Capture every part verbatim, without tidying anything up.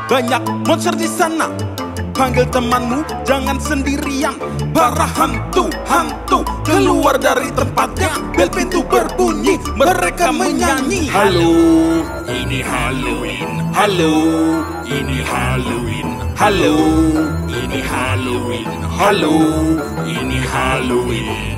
banyak monster di sana. Panggil temanmu, jangan sendirian. Para hantu-hantu keluar dari tempatnya. Bel pintu berbunyi, mereka menyanyi. Halo, ini Halloween. Halo, ini Halloween. Halo, ini Halloween. Halo, ini Halloween.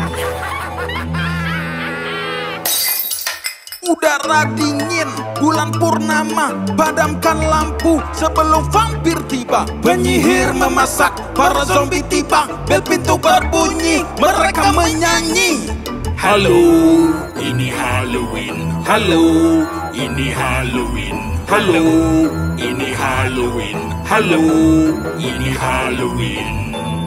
Udara dingin, bulan purnama, padamkan lampu sebelum vampir tiba. Penyihir memasak, para zombie tiba. Bel pintu berbunyi, mereka menyanyi. Halo, ini Halloween. Halo, ini Halloween. Halo, ini Halloween. Halo, ini Halloween.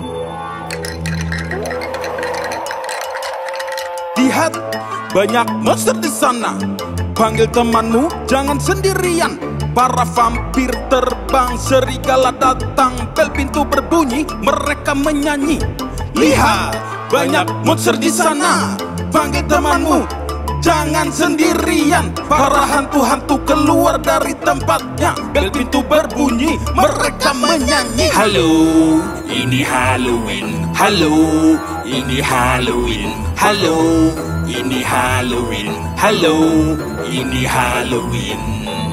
Lihat, banyak monster di sana. Panggil temanmu, jangan sendirian. Para vampir terbang, serigala datang. Bel pintu berbunyi, mereka menyanyi. Lihat, banyak monster di sana. Panggil temanmu, jangan sendirian. Para hantu-hantu keluar dari tempatnya. Bel pintu berbunyi, mereka menyanyi. Halo, ini Halloween. Halo, ini Halloween. Halo, ini Halloween. Halo, ini Halloween.